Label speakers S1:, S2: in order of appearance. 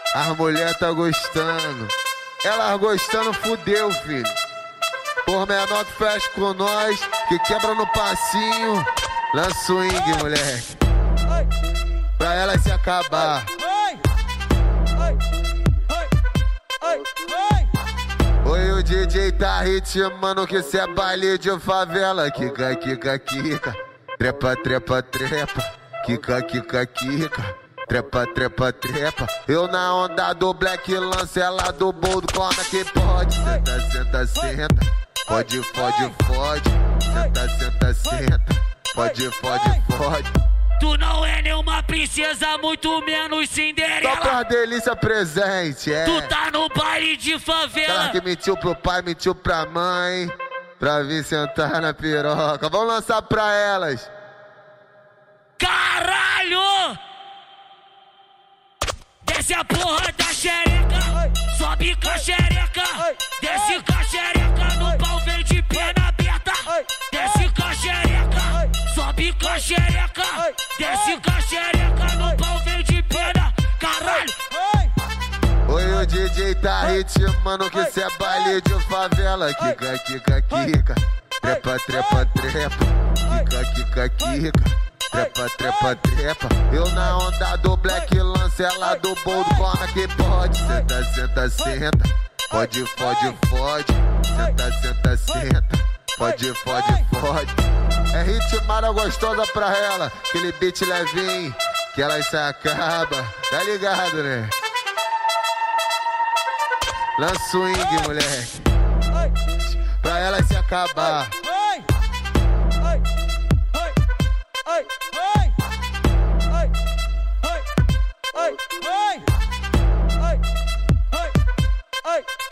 S1: As mulher tá gostando. Elas gostando, fudeu, filho. Por menor que fecha com nós, que quebra no passinho. Lança swing, moleque, pra elas se acabar. Oi, o DJ tá ritmando que cê é baile de favela. Kika, kika, kika. Trepa, trepa, trepa. Kika, kika, kika. Trepa, trepa, trepa. Eu na onda do Black Lance, ela do boldo, como é que pode? Senta, senta, senta. Pode, fode, fode. Senta, senta, senta. Pode, fode, fode.
S2: Tu não é nenhuma princesa, muito menos Cinderela.
S1: Só pra delícia presente, é.
S2: Tu tá no baile de favela.
S1: Ela que mentiu pro pai, mentiu pra mãe, pra vir sentar na piroca. Vamos lançar pra elas.
S2: Caralho! Desce a porra da xereca, sobe com a xereca. Desce com a xereca, no pau vem de perna aberta. Desce com a xereca, sobe com a xereca. Desce com a xereca, no pau vem de perna. Caralho!
S1: Oi, o DJ tá ritmando que cê é baile de favela. Kika, kika, kika. Trepa, trepa, trepa. Kika, kika, kika. Trepa, trepa, trepa. Eu na onda do Black Lance, ela do boldo, como é que pode? Senta, senta, senta. Pode, fode, fode. Senta, senta, senta. Pode, fode, fode. É ritmada gostosa pra ela, aquele beat levinho, que ela se acaba. Tá ligado, né? Lança swing, moleque, pra ela se acabar.
S3: Hey!